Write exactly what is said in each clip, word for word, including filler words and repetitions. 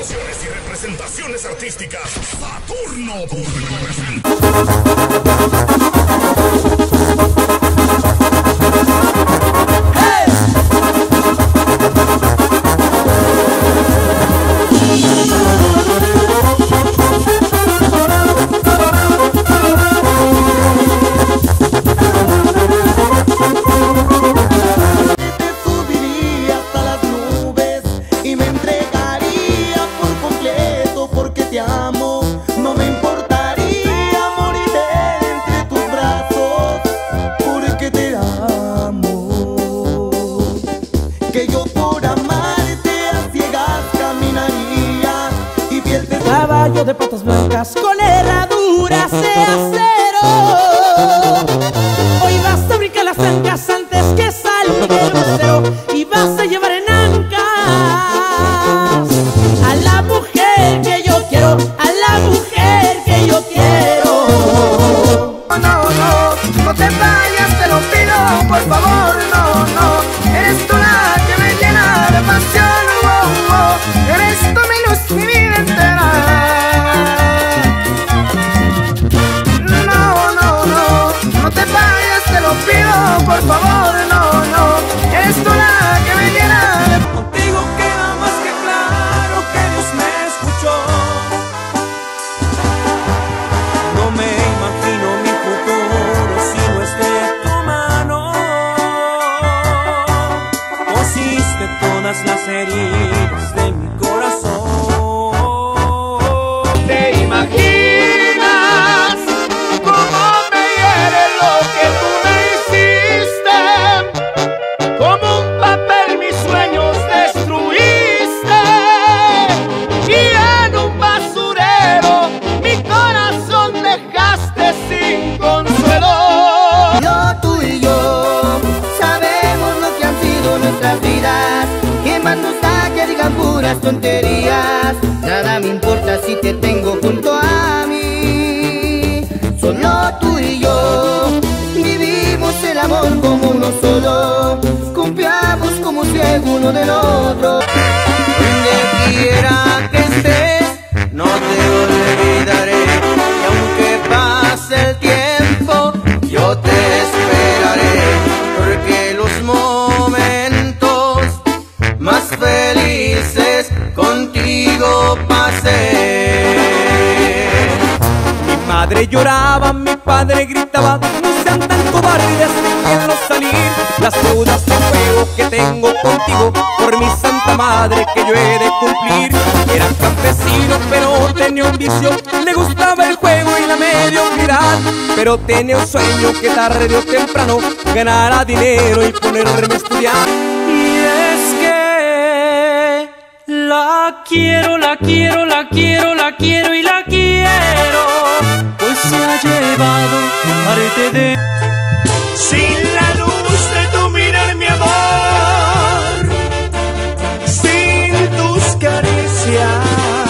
Presentaciones y representaciones artísticas. Saturno Público presenta. Caballo de patas blancas con herraduras de acero. Hoy vas a brincar las ancas antes que salga el lucero y vas a llevar en ancas a la mujer que yo quiero, a la mujer que yo quiero. No, no, no te vayas, te lo pido, por favor, no, no. Eres tú la que me llena de pasión, oh, oh. Eres tú mi luz, mi vida entera. No te vayas, te lo pido, por favor, no, no. Eres tú la que me llena de... Contigo queda más que claro que Dios me escuchó. No me imagino mi futuro si no es de tu mano. Cosiste todas las heridas de mi corazón. Te imaginas puras tonterías, nada me importa si te tengo junto a mí. Solo tú y yo vivimos el amor como uno solo, confiamos como si uno del otro. Donde quiera que estés, no te olvidaré, y aunque pase el tiempo, yo te esperaré, porque los momentos más felices contigo pasé. Mi madre lloraba, mi padre gritaba, no sean tan cobardes, déjenlo salir. Las deudas de fuego que tengo contigo, por mi santa madre que yo he de cumplir. Era campesino pero tenía un vicio, le gustaba el juego y la mediocridad, pero tenía un sueño que tarde o temprano ganara dinero y ponerme a estudiar. Y es que la quiero, la quiero, la quiero, la quiero y la quiero, pues se ha llevado parte de... Sin la luz de tu mirar, mi amor, sin tus caricias,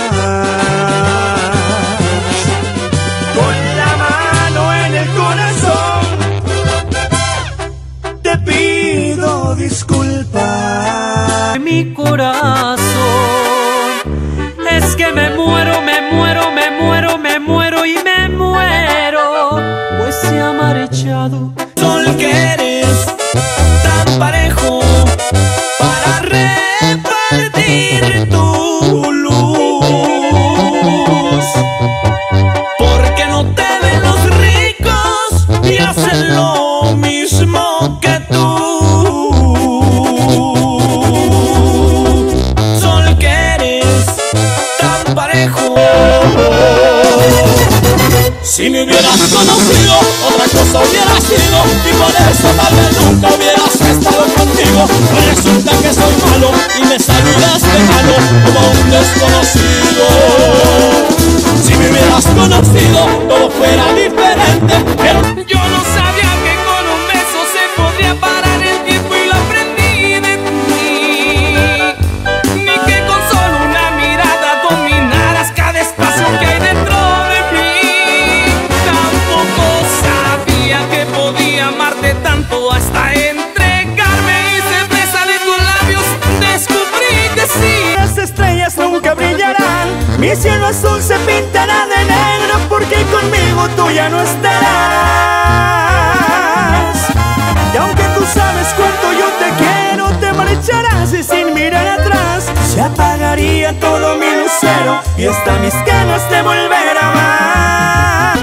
con la mano en el corazón, te pido disculpas. Mi corazón, es que me muero, me muero, me muero, me muero y me muero, pues se ha marchado. Sol que eres tan parejo para repartir tu luz, porque no te ven los ricos y hacen lo mismo que tú. Sol que eres tan parejo. Si me hubieras conocido, otra cosa hubiera sido, y por eso tal vez nunca hubieras estado contigo. Pues resulta que soy malo y me saludas de mano como un desconocido. Si me hubieras conocido, todo fuera diferente, pero yo no sabía que con un beso se podía parar el tiempo y lo aprendí de ti. Ni que con solo una mirada dominaras cada espacio que hay dentro de mí. Que podía amarte tanto hasta entregarme y ser presa de tus labios. Descubrí que sí, las estrellas nunca brillarán Mi cielo azul se pintará de negro porque conmigo tú ya no estarás. Y aunque tú sabes cuánto yo te quiero, te marcharás y sin mirar atrás se apagaría todo mi lucero y hasta mis ganas de volver a amar.